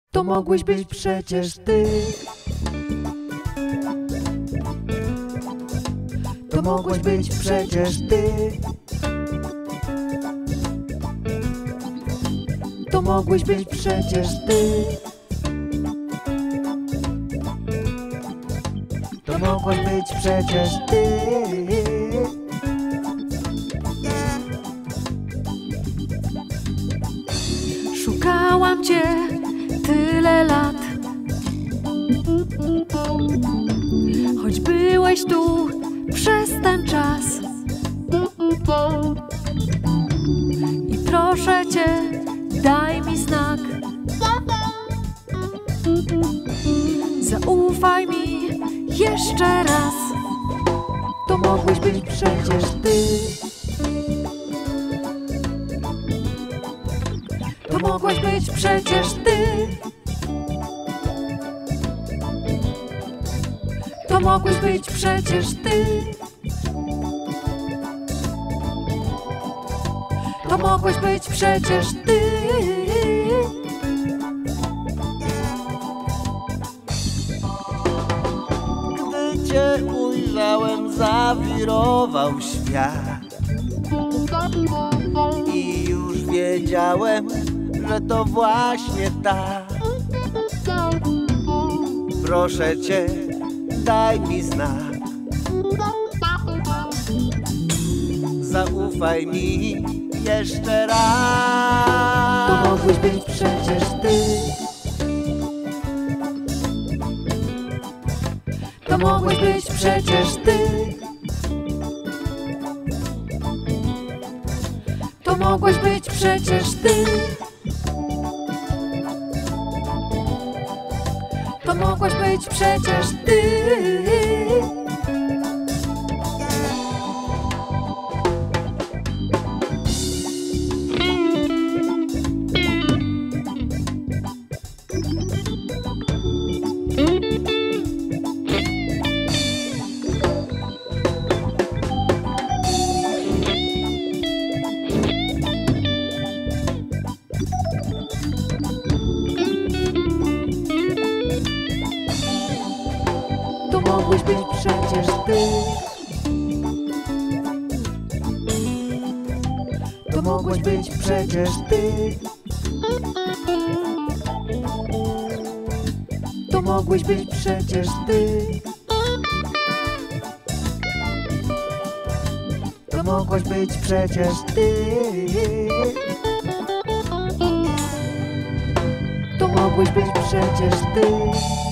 To mogłeś być przecież ty. To mogłeś być przecież ty. To mogłeś być przecież ty. To mogłeś być przecież ty. Szukałam cię tyle lat, choć byłeś tu przez ten czas. I proszę cię, daj mi znak. Zaufaj mi jeszcze raz. To mogłeś być przecież ty. To mogłeś być przecież ty. To mogłeś być przecież ty. To mogłeś być przecież ty. Gdy cię ujrzałem, zawirował świat i już wiedziałem, że to właśnie tak. Proszę cię, daj mi znak. Zaufaj mi jeszcze raz. To mogłeś być przecież ty. To mogłeś być przecież ty. To mogłeś być przecież ty. To mogłeś być przecież ty. To mogłeś być przecież ty. To mogłeś być przecież ty. To mogłeś być przecież ty. To mogłeś być przecież ty. To mogłeś być przecież ty.